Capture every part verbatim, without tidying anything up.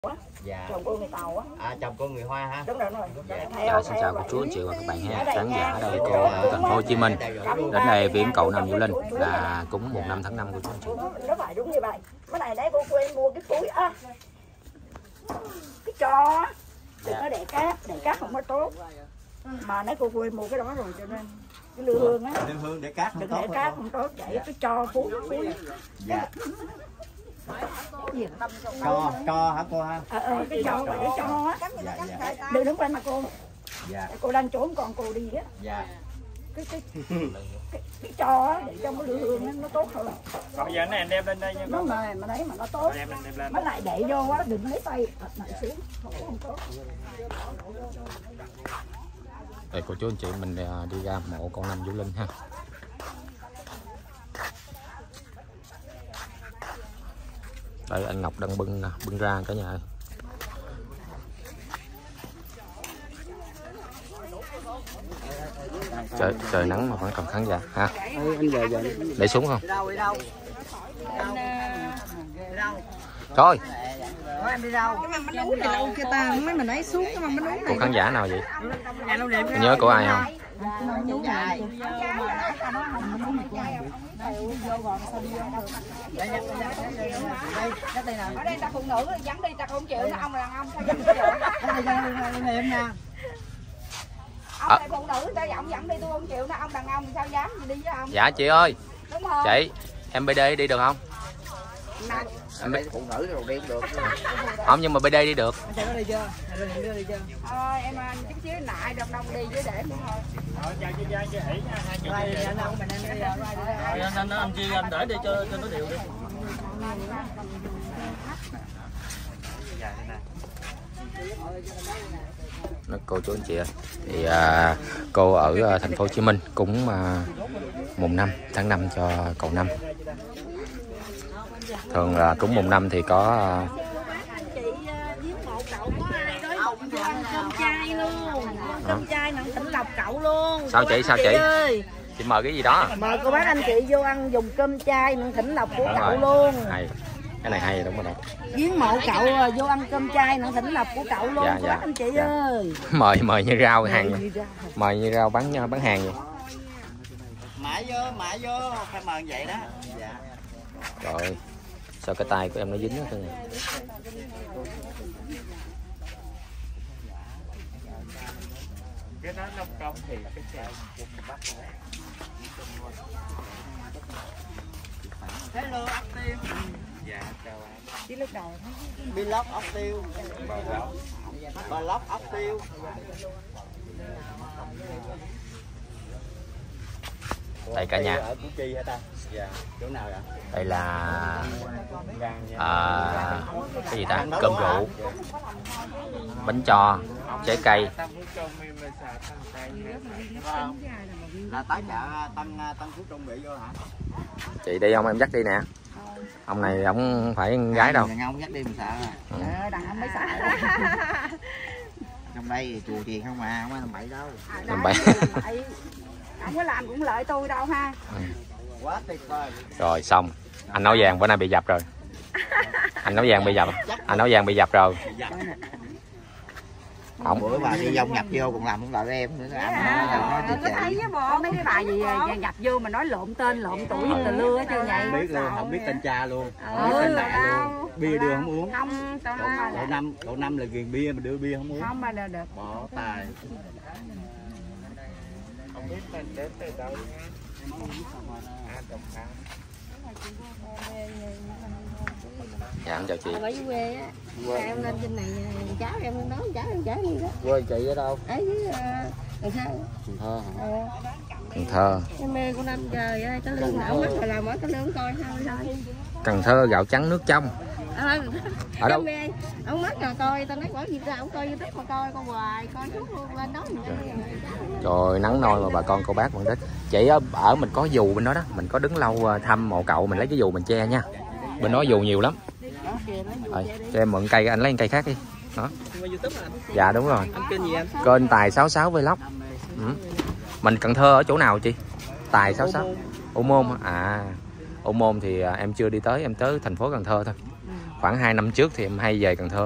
Dạ. Chồng cô người Tàu á. À, chồng cô người Hoa hả? Đúng rồi. Dạ. Dạ, xin chào cô chú anh chị và các bạn ha. Khán giả ở đây cô ở thành phố Hồ Chí Minh đến đây viếng cậu Nam Vũ Linh là cúng mùng năm tháng năm của chú anh chị. Nó phải đúng như vậy. Cái này đấy cô quên mua cái túi á. Cái cho đừng có để cát, để cát không có tốt. Mà nãy cô quên mua cái đó rồi cho nên cái lư hương á. Lư hương để cát không tốt. Để cát không tốt vậy cái cho phú phú. Dạ. Cho, cho hả cô ha? Ờ, ờ, cái cho phải cái cho á. Dạ, dạ. Đừng đứng quanh mà cô. Dạ. Cô đang trốn còn cô đi á. Dạ. Cái cái cái, cái cho á để cho cái lư hương nó, nó tốt hơn. Còn giờ này em đem lên đây nha. Nó mềm mà đấy mà nó tốt. Đem lên, đem lên. Mới lại để vô á, đừng lấy tay thật lại xuống. Không tốt. Đây cô chú anh chị mình đi ra mộ con Nam Vũ Linh ha. Đây anh Ngọc đang bưng bưng ra cả nhà ơi. Trời, trời nắng mà vẫn còn khán giả ha. Để xuống không? Thôi. Em đi đâu? Cái mà núi này đâu kia ta, mấy mình ấy xuống cái mà núi này. Cô khán giả nào vậy? Nhớ của ai không? Ở đây ta phụ nữ dẫn đi ta không chịu, nó ông là đàn ông sao dẫn chịu. Em nha. Ông này phụ nữ ta dẫn dẫn đi tôi không chịu, nó ông đàn ông sao dám đi với ông. Dạ chị ơi. Đúng không? Chị, em bê đê đi được không? Nè. Em biết phụ nữ rồi đi cũng được. Không nhưng mà bê đê đi được. Thôi em chút xíu lại đồng đồng đi với để thôi. Rồi chào chị Giang, chị Hỷ nha, hai chị chị. Anh anh Chi anh để đi cho cho nó đều đi. Nó cô chú anh chị ơi. Thì à, cô ở thành phố Hồ Chí Minh cúng à, mùng năm tháng năm cho cậu Năm. Thường là cúng mùng năm thì có à, Cơm chay luôn, cơm chay nặng tỉnh lọc cậu luôn. sao chị sao chị ơi. chị mời cái gì đó Mời cô bác anh chị vô ăn dùng cơm chay nặng thỉnh lộc của đúng cậu rồi. luôn. Hay. Cái này hay đúng rồi đó. Viếng mộ cậu vô ăn cơm chay nặng thỉnh lộc của cậu luôn. Dạ, Cô dạ, bác anh chị dạ. ơi. mời mời như rau hàng vậy. Mời như rau bán bán hàng vậy. Mãi vô, mãi vô, phải mời vậy đó. Dạ. Rồi sao cái tay của em nó dính đó thôi. Cái đó nông công thì cái chai của bắt. Hello ốc tiêu. Dạ chào anh. Chứ lúc đầu Vlog ốc tiêu. Vlog ốc tiêu. Đây cả nhà. Ở Củ Chi hả ta? Dạ. Chỗ nào vậy? Đây là à, cái gì ta? Cơm rượu, bánh cho, trái cây. Là tới chợ Tân Tân Phú Trung bị vô hả? Chị đi không em dắt đi nè. Ông này ông phải con gái đâu. Đàn ông dắt đi mình sợ à. ờ, đàn ông mới xả. Trong đây chùa chiền không mà, không ai làm bậy đâu. Làm bậy. Không có làm cũng lợi tôi đâu ha. Ừ. Quá tuyệt vời. Rồi xong. Anh Nấu Vàng bữa nay bị dập rồi. Anh Nấu Vàng bị dập. Anh Nấu Vàng bị dập rồi. Không bữa bà đi dông nhập vô còn làm cũng lại em nữa. Có thấy với bộ mấy cái bài gì nhập vô mà nói lộn tên lộn tuổi là lưa hết trơn vậy. Không biết luôn, không biết tên cha luôn, không biết Ừ, tên mẹ luôn. Bia đưa không uống. Không, tao không mà Cậu năm, cậu năm là ghiền bia mà đưa bia không uống. không mà được được. Bỏ tài. Không biết mình đến từ đâu nha. À, Đồng Tháp. Dạ em chào chị. Ở dưới quê á, em lên trên này cháu em nói cháu em cháu gì đó. Quê chị ở đâu? Ở dưới Cần Thơ. Cần Thơ hả? Ờ. Cần Thơ. Em mê của năm trời ơi, cái lương ổng mất rồi làm mỗi cái lương coi thôi thôi. Cần Thơ gạo trắng nước trong. Ờ. Ở đâu? Mê. Ông mất rồi coi, tao nói bỏ gì ra, ông coi YouTube mà coi con hoài, coi suốt luôn lên đó mình. Trời nắng nôi mà bà con cô bác vẫn thích. Chị ở, ở mình có dù bên đó đó, mình có đứng lâu thăm mộ cậu mình lấy cái dù mình che nha. Bên đó dù nhiều lắm. Rồi, cho em mượn cây, anh lấy cây khác đi. Đó. Dạ đúng rồi. Kênh Tài sáu sáu Vlog. Ừ. Mình Cần Thơ ở chỗ nào chị? Tài sáu sáu. Ô Môn à. Ô Môn thì em chưa đi tới, em tới thành phố Cần Thơ thôi. Khoảng hai năm trước thì em hay về Cần Thơ.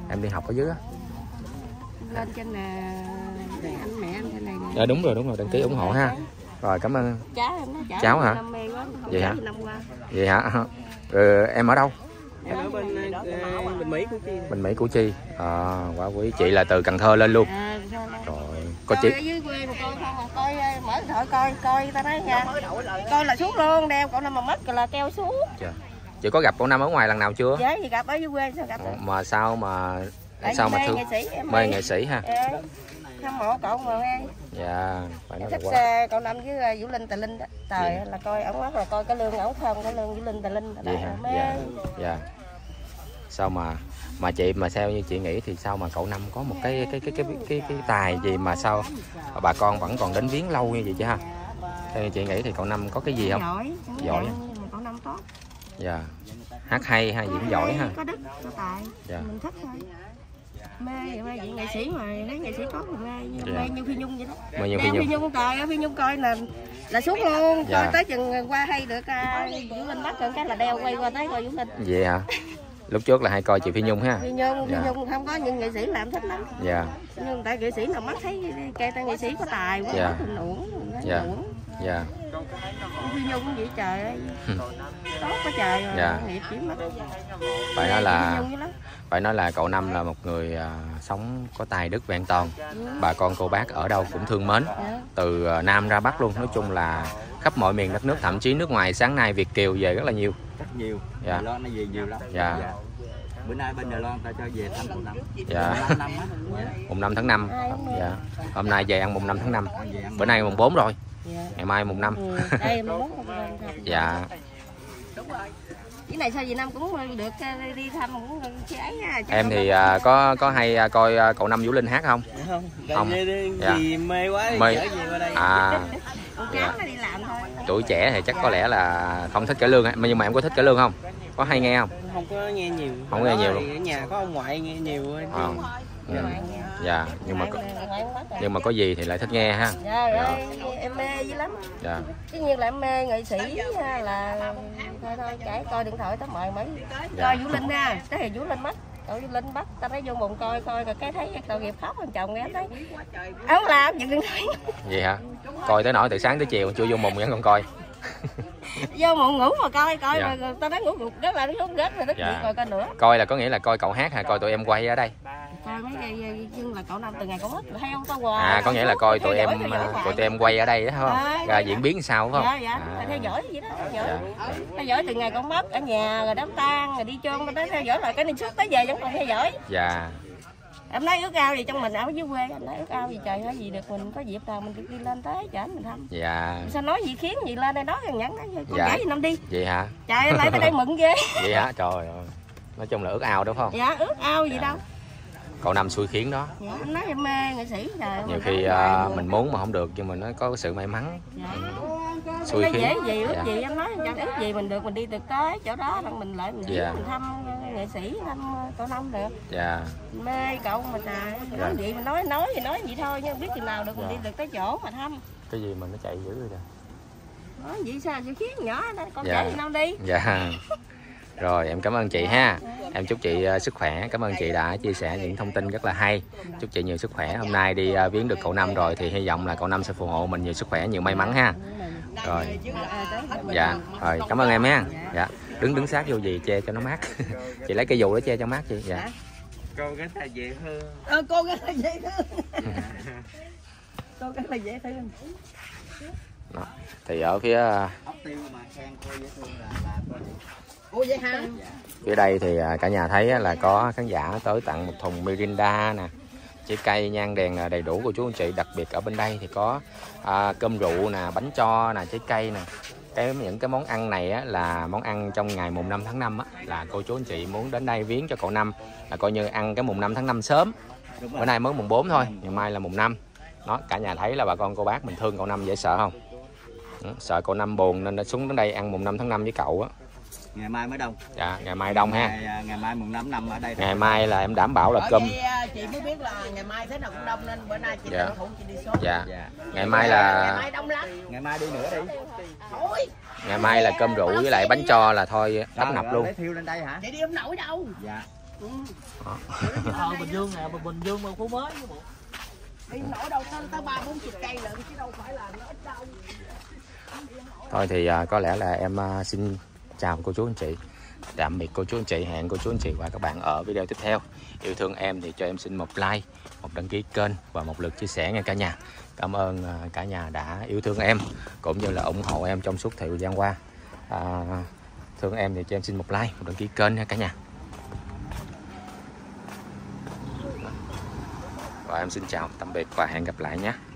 Em đi học ở dưới á. Lên trên nè, anh mẹ anh trên này nè. Dạ đúng rồi, đúng rồi, đăng ký ủng hộ ha. Rồi cảm ơn. Cháu em nói cháu, Cháu hả? Năm mê quá, Vậy hả? năm qua. Vậy hả? Rồi em ở đâu? Em ở bên uh, Bình Mỹ Củ Chi. Bình Mỹ Củ Chi. À, quá quý. Chị là từ Cần Thơ lên luôn. À, rồi có coi chị ở dưới quê mà coi không, coi mở điện thoại coi coi ta nói nha, coi là xuống luôn, đeo cậu Năm mà mất rồi là keo xuống. Dạ. Chị có gặp cậu Năm ở ngoài lần nào chưa? Dạ gì gặp ở dưới quê sao gặp? Mà sao mà Tại sao mà mê thương nghệ sĩ, em mê nghệ sĩ ha? Dạ. Hâm mộ cậu mà nghe. Dạ, phải nói là Thích quá. cậu Năm với Vũ Linh Tà Linh đó. Trời Dạ. là coi ổng mất là coi cái lương ổng không, cái lương Vũ Linh Tà Linh Vậy hả? mê. Dạ. Dạ. Sao mà mà chị mà theo như chị nghĩ thì sao mà cậu Năm có một cái cái cái cái cái cái, cái tài gì mà sao bà con vẫn còn đến viếng lâu như vậy chứ ha? Theo như chị nghĩ thì cậu Năm có cái gì không? Giỏi, Giỏi. Nhưng mà cậu Năm tốt. Dạ. Hát hay ha, diễn giỏi ha. Có đức, có tài. Dạ. Mình thích thôi. Mê mê vậy nghệ sĩ mà lấy nghệ sĩ có mình mê như Dạ. mê như Phi Nhung vậy đó. Mê như Phi Đeo Nhung. Phi Nhung trời ơi, Phi Nhung coi là là suốt luôn. Dạ. Coi tới chừng qua hay được uh, Vũ Linh bắt rồi cái là đeo quay qua tới coi Vũ Linh. Vậy hả? Lúc trước là hay coi chị Phi Nhung ha. Phi Nhung, Dạ. Phi Nhung không có những nghệ sĩ làm thích lắm. Dạ. Nhưng tại nghệ sĩ nào mắt thấy cây ta nghệ sĩ có tài quá, Dạ. mình uổng, Dạ. uổng. Dạ. Phi Nhung cũng vậy trời ơi. Tốt quá trời rồi, Dạ. nghiệp chỉ mất. Phải nói Phi là Nhung dữ lắm. phải nói là cậu Năm là một người à, sống có tài đức vẹn toàn. Bà con cô bác ở đâu cũng thương mến. Dạ. Từ à, Nam ra Bắc luôn, nói chung là khắp mọi miền đất nước, thậm chí nước ngoài sáng nay Việt kiều về rất là nhiều. Rất nhiều. Dạ. Đài Loan nó về nhiều lắm. Dạ. Bữa nay bên Đài Loan ta cho về thăm cậu Năm. Dạ. Năm năm á. Mùng năm tháng năm. Dạ. Hôm nay về ăn mùng năm tháng năm. Về ăn. Bữa nay mùng bốn rồi. Dạ. Ngày mai mùng năm. Ừ, đây mà muốn không lên thăm. Dạ. Cái này sao Việt Nam cũng được đi thăm cũng cái ấy ha. Em thì à, có có hay à, coi à, cậu Năm Vũ Linh hát không? Không. Không. Dạ. Gì mê quá thì Mê. chở về qua đây. À. Con cháu nó đi làm thôi. Tuổi trẻ thì chắc có lẽ là không thích cải lương, nhưng mà em có thích cải lương không? Có hay nghe không? Không có nghe nhiều. Không nghe nhiều Đó luôn. thì ở nhà có ông ngoại nghe nhiều thôi. À. Ừ. Dạ, nhưng mà có, nhưng mà có gì thì lại thích nghe ha. Trời ơi, em mê dữ lắm. Dạ. Tất nhiên là em mê nghệ sĩ ha, là thôi thôi kể coi điện thoại tới mời mấy Dạ. coi Vũ Linh nha, tới thì Vũ Linh mất. Cậu Vũ Linh bắt ta thấy vô mùng coi coi rồi cái thấy tội nghiệp khóc thằng chồng em thấy áo làm giật điện thoại. Vậy hả? Coi tới nỗi từ sáng tới chiều chưa vô mùng vẫn còn coi. Vô mùng ngủ mà coi coi Dạ. rồi ta nói ngủ gục rất là nó xuống rớt rồi nó Dạ. coi coi nữa. Coi là có nghĩa là coi cậu hát hay coi tụi em quay ở đây? Coi mấy cái nhưng là cậu Năm từ ngày cậu mất thấy không tao hoài. À, có nghĩa là coi tụi Theo em dõi, theo dõi tụi hoài. tụi em quay ở đây đó phải không? À, Ra diễn biến sao phải Dạ không? dạ, À. theo dõi vậy đó, theo dõi. Dạ. Theo dõi từ ngày con mất ở nhà rồi đám tang rồi đi chôn tới theo dõi lại cái này suốt tới giờ vẫn còn theo dõi. Dạ. Em nói ước ao gì trong mình ở dưới quê, anh nói ước ao gì trời nói gì được mình có dịp nào mình được đi lên tới chở mình thăm. Dạ. Sao nói gì khiến gì lên đây nói thằng nhẫn nói con Dạ. gái gì năm đi. Vậy hả? Trời ơi lại tới đây mừng ghê. Vậy hả? Trời ơi. Nói chung là ước ao đúng không? Dạ ước ao gì Dạ. đâu. Cậu Năm xui khiến đó. Dạ, em nói em mê nghệ sĩ trời. Nhiều khi à, mình muốn mà không được nhưng mà nó có sự may mắn. Dạ. Xui Nó khiến. dễ gì ước Dạ. gì em nói chẳng ước gì mình được mình đi được tới chỗ đó là mình lại mình diễn Dạ. mình thăm nghệ sĩ thăm cậu Năm được. Dạ. Mê cậu mà trời nói Dạ. vậy mà nói nói thì nói vậy thôi nhưng không biết chừng nào được mình Dạ. đi được tới chỗ mà thăm. Cái gì mà nó chạy dữ rồi kìa. Nói vậy sao chứ khiến nhỏ đó con Dạ. gái gì năm đi. Dạ. Rồi em cảm ơn chị ha. Em chúc chị uh, sức khỏe. Cảm ơn chị đã chia sẻ những thông tin rất là hay. Chúc chị nhiều sức khỏe. Hôm nay đi uh, viếng được cậu Năm rồi thì hy vọng là cậu Năm sẽ phù hộ mình nhiều sức khỏe, nhiều may mắn ha. Rồi. Dạ. Rồi cảm ơn em ha. Dạ. Đứng đứng sát vô gì che cho nó mát. Chị lấy cây dù để che cho mát chị. Dạ. Cô cái là dễ hơn. Ờ, cô cái là dễ thương. Cô cái là dễ thương. Đó. Thì ở phía Ốc tiêu mà khen cô dễ thương là là cô dễ. Ủa vậy hả? phía đây thì cả nhà thấy là có khán giả tới tặng một thùng Mirinda nè, trái cây, nhang đèn là đầy đủ của chú anh chị. Đặc biệt ở bên đây thì có à, cơm rượu nè, bánh cho nè, trái cây nè. Cái những cái món ăn này á, là món ăn trong ngày mùng năm tháng năm á, là cô chú anh chị muốn đến đây viếng cho cậu Năm là coi như ăn cái mùng năm tháng năm sớm. Bữa nay mới mùng bốn thôi, ngày mai là mùng năm. Đó, cả nhà thấy là bà con cô bác mình thương cậu Năm dễ sợ không? Ừ, sợ cậu Năm buồn nên đã xuống đến đây ăn mùng năm tháng năm với cậu á. Ngày mai mới đông. Dạ, ngày mai đông ha. Ngày, ngày mai mùng năm năm ở đây. Ngày mai là em đảm bảo là cơm. Chị mới biết là ngày mai thế nào cũng đông nên bữa nay chị Dạ. tranh thủ chị đi sớm. Dạ. Dạ. Ngày mai là Ngày mai đông lắm. Ngày mai đi nữa đi. Thôi. ngày mai là cơm rượu với lại bánh cho là thôi tấp nập luôn. Lấy thiêu lên đây hả? Chị đi không nổi đâu. Dạ. Ờ, Bình Dương nè, Bình Dương mà khu mới chứ bộ. Đi nổi đâu tới tới ba bốn chục cây lận chứ đâu phải là nó ít đâu. Thôi thì à, có lẽ là em à, xin chào cô chú anh chị, tạm biệt cô chú anh chị, hẹn cô chú anh chị và các bạn ở video tiếp theo. Yêu thương em thì cho em xin một like, một đăng ký kênh và một lượt chia sẻ nha cả nhà. Cảm ơn à, cả nhà đã yêu thương em cũng như là ủng hộ em trong suốt thời gian qua. À, thương em thì cho em xin một like, một đăng ký kênh nha cả nhà. Và em xin chào tạm biệt và hẹn gặp lại nhé.